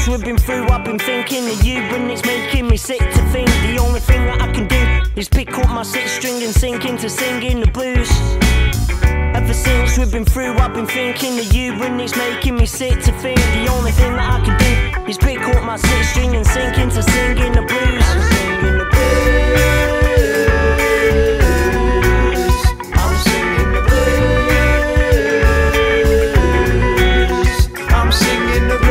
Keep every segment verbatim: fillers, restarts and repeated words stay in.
since we've been through, I've been thinking of you, and it's making me sick to think the only thing that I can do is pick up my sixth string and sink into singing the blues. Ever since we've been through, I've been thinking of you, and it's making me sick to think the only thing that I can do is pick up my sixth string and sink into singing the blues. I'm singing the blues. I'm singing the blues. I'm singing the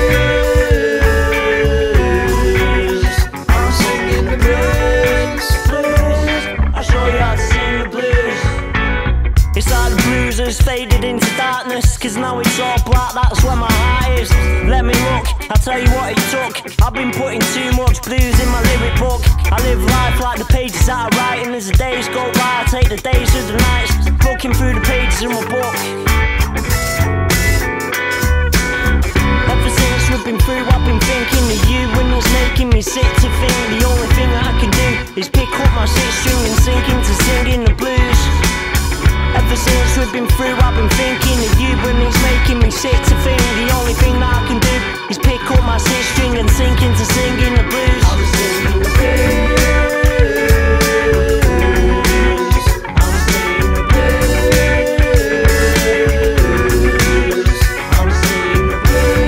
blues. I'm singing the blues. Blues. I'll show you how to sing the blues. It's like the blues has faded into darkness, cause now it's all black, that's where my heart is. Let me look, I'll tell you what it took. I've been putting too much blues in my lyric book. I live life like the pages that I write, and as the days go by, I take the days to the nights, looking through the pages of my book. Ever since we've been through, I've been thinking of you, and it's making me sick to think the only thing that I can do is pick up my sixth string and sink into singing the blues. Ever since we've been through, I've been thinking of you, and it's making me sick to think the only thing that I can do is pick up my sixth string and sink into singing the blues. I'm singing the blues. I'm singing the blues. I'm singing the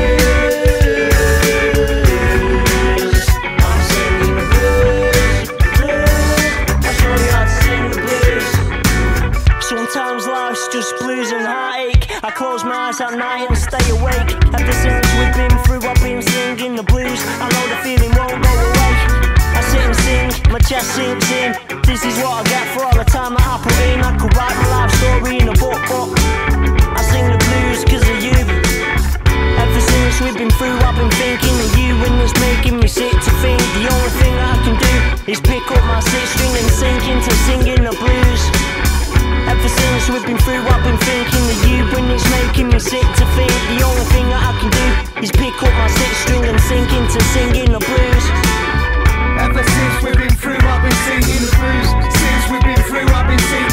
blues. I'm singing the blues. Blues. I'll show you how to sing the blues. Sometimes life's just blues and heartache. I close my eyes at night and stay awake. Ever since we've been through, I've been singing the blues. I know the feeling won't go away. I sit and sing, my chest sinks in. This is what I get for all the time that I put in. I could write my life story in a book, but I sing the blues cause of you. Ever since we've been through, I've been thinking of you, and it's making me sick to think the only thing that I can do is pick up my sixth string and sink into singing the blues. Ever since we've been through, I've been thinking of you, and it's making me sick to think the only thing that I can do is pick up my sixth string and sink into singing the blues. Ever since we've been through, I've been singing the blues. Since we've been through, I've been singing